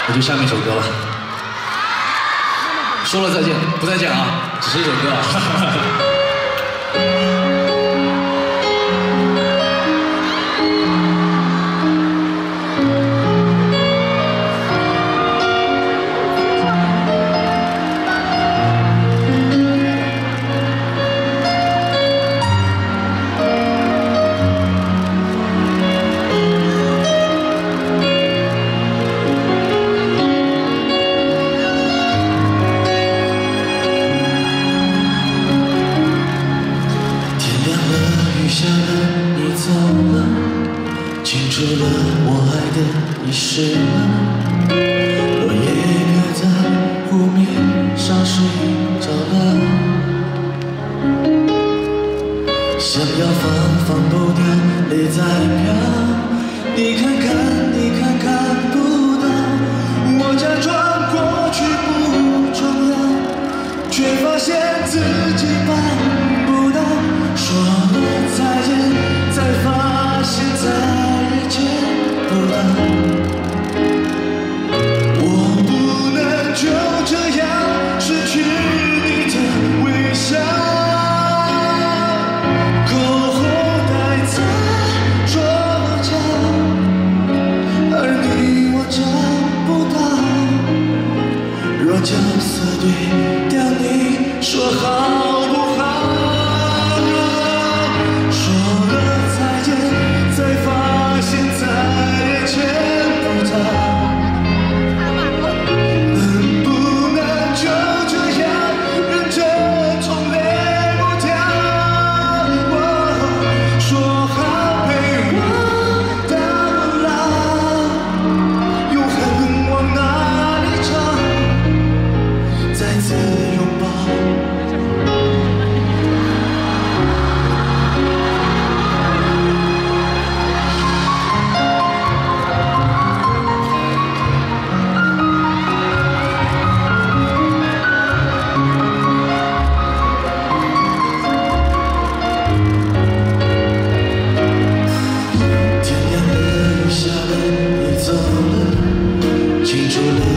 那就下面一首歌了。说了再见，不再见啊，只是一首歌啊。 下了，你走了，清楚了，我爱的已逝了。落叶飘在湖面上睡着了，想要放不掉，泪在飘。你看看，你看看不到，我假装过去不重要，却发现自己办不到。说了再见，才发现再也见不到。我不能就这样失去你的微笑，口红戴在桌角，而你我找不到。若角色对调，你说好不好？清楚了，